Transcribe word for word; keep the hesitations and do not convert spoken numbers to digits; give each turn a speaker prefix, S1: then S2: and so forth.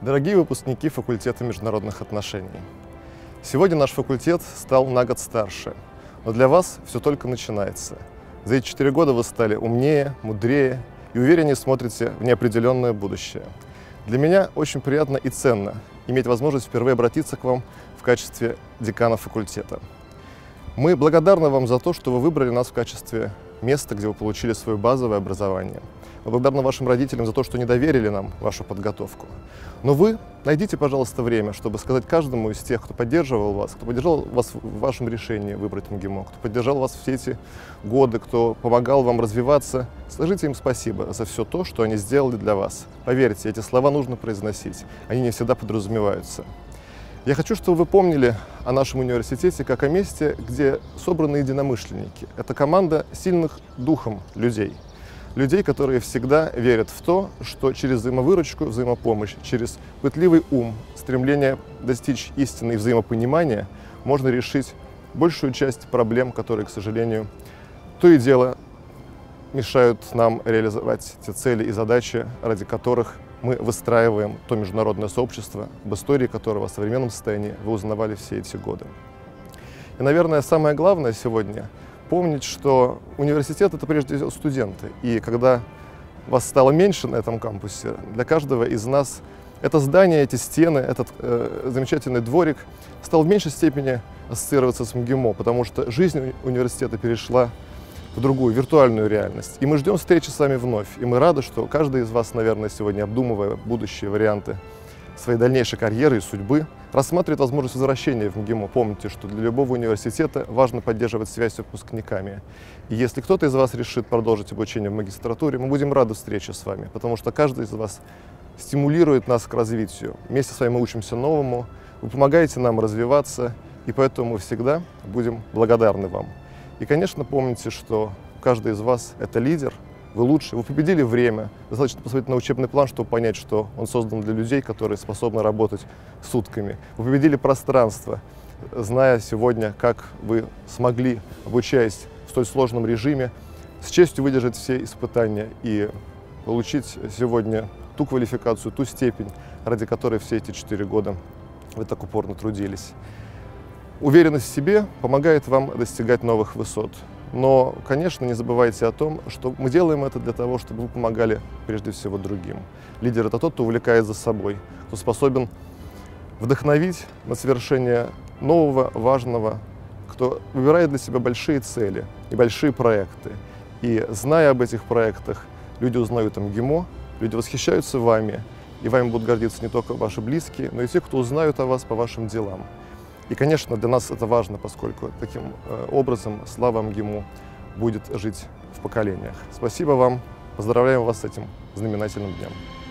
S1: Дорогие выпускники факультета международных отношений, сегодня наш факультет стал на год старше, но для вас все только начинается. За эти четыре года вы стали умнее, мудрее и увереннее смотрите в неопределенное будущее. Для меня очень приятно и ценно иметь возможность впервые обратиться к вам в качестве декана факультета. Мы благодарны вам за то, что вы выбрали нас в качестве места, где вы получили свое базовое образование. Мы благодарны вашим родителям за то, что не доверили нам вашу подготовку. Но вы найдите, пожалуйста, время, чтобы сказать каждому из тех, кто поддерживал вас, кто поддержал вас в вашем решении выбрать МГИМО, кто поддержал вас все эти годы, кто помогал вам развиваться, скажите им спасибо за все то, что они сделали для вас. Поверьте, эти слова нужно произносить, они не всегда подразумеваются. Я хочу, чтобы вы помнили о нашем университете как о месте, где собраны единомышленники. Это команда сильных духом людей. Людей, которые всегда верят в то, что через взаимовыручку, взаимопомощь, через пытливый ум, стремление достичь истины и взаимопонимания можно решить большую часть проблем, которые, к сожалению, то и дело мешают нам реализовать те цели и задачи, ради которых мы выстраиваем то международное сообщество, об истории которого в современном состоянии вы узнавали все эти годы. И, наверное, самое главное сегодня — помнить, что университет — это прежде всего студенты. И когда вас стало меньше на этом кампусе, для каждого из нас это здание, эти стены, этот э, замечательный дворик стал в меньшей степени ассоциироваться с МГИМО, потому что жизнь университета перешла в другую, виртуальную реальность. И мы ждем встречи с вами вновь. И мы рады, что каждый из вас, наверное, сегодня, обдумывая будущие варианты своей дальнейшей карьеры и судьбы, рассматривает возможность возвращения в МГИМО. Помните, что для любого университета важно поддерживать связь с выпускниками. И если кто-то из вас решит продолжить обучение в магистратуре, мы будем рады встрече с вами, потому что каждый из вас стимулирует нас к развитию. Вместе с вами мы учимся новому, вы помогаете нам развиваться, и поэтому мы всегда будем благодарны вам. И, конечно, помните, что каждый из вас — это лидер, вы лучше, вы победили время. Достаточно посмотреть на учебный план, чтобы понять, что он создан для людей, которые способны работать сутками. Вы победили пространство, зная сегодня, как вы смогли, обучаясь в столь сложном режиме, с честью выдержать все испытания и получить сегодня ту квалификацию, ту степень, ради которой все эти четыре года вы так упорно трудились. Уверенность в себе помогает вам достигать новых высот. Но, конечно, не забывайте о том, что мы делаем это для того, чтобы вы помогали прежде всего другим. Лидер — это тот, кто увлекает за собой, кто способен вдохновить на совершение нового, важного, кто выбирает для себя большие цели и большие проекты. И, зная об этих проектах, люди узнают о МГИМО, люди восхищаются вами, и вами будут гордиться не только ваши близкие, но и те, кто узнают о вас по вашим делам. И, конечно, для нас это важно, поскольку таким образом слава МГИМО будет жить в поколениях. Спасибо вам, поздравляем вас с этим знаменательным днем.